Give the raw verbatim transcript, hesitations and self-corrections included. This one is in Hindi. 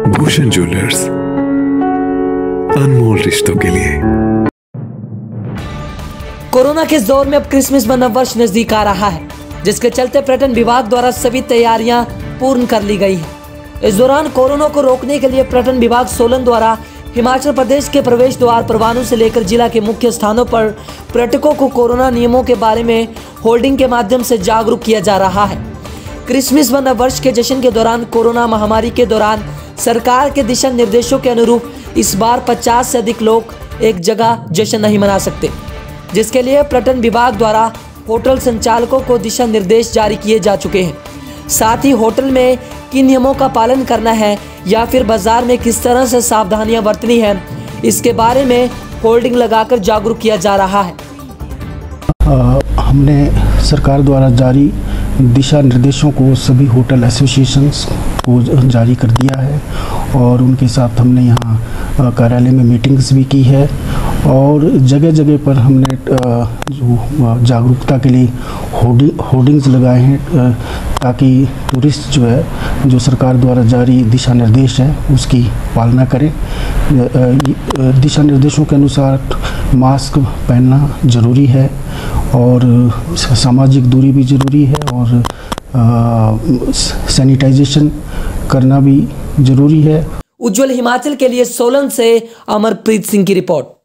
भूषण ज्वेलर्स, अनमोल रिश्तों के लिए। कोरोना के इस दौर में अब क्रिसमस व नववर्ष नजदीक आ रहा है, जिसके चलते पर्यटन विभाग द्वारा सभी तैयारियां पूर्ण कर ली गई हैं। इस दौरान कोरोना को रोकने के लिए पर्यटन विभाग सोलन द्वारा हिमाचल प्रदेश के प्रवेश द्वार परवाणू से लेकर जिला के मुख्य स्थानों पर पर्यटकों को कोरोना नियमों के बारे में होर्डिंग के माध्यम से जागरूक किया जा रहा है। क्रिसमस व नववर्ष के जश्न के दौरान कोरोना महामारी के दौरान सरकार के दिशा निर्देशों के अनुरूप इस बार पचास से अधिक लोग एक जगह जश्न नहीं मना सकते, जिसके लिए पर्यटन विभाग द्वारा होटल संचालकों को दिशा निर्देश जारी किए जा चुके हैं। साथ ही होटल में किन नियमों का पालन करना है या फिर बाजार में किस तरह से सावधानियां बरतनी है, इसके बारे में होर्डिंग लगाकर जागरूक किया जा रहा है। आ, हमने सरकार द्वारा जारी दिशा निर्देशों को सभी होटल एसोसिएशंस को जारी कर दिया है और उनके साथ हमने यहाँ कार्यालय में मीटिंग्स भी की है और जगह जगह पर हमने जो जागरूकता के लिए होर्डिंग होर्डिंग्स लगाए हैं ताकि टूरिस्ट जो है जो सरकार द्वारा जारी दिशा निर्देश है उसकी पालना करें। दिशा निर्देशों के अनुसार मास्क पहनना ज़रूरी है और सामाजिक दूरी भी ज़रूरी है और सैनिटाइजेशन करना भी ज़रूरी है। उज्ज्वल हिमाचल के लिए सोलन से अमरप्रीत सिंह की रिपोर्ट।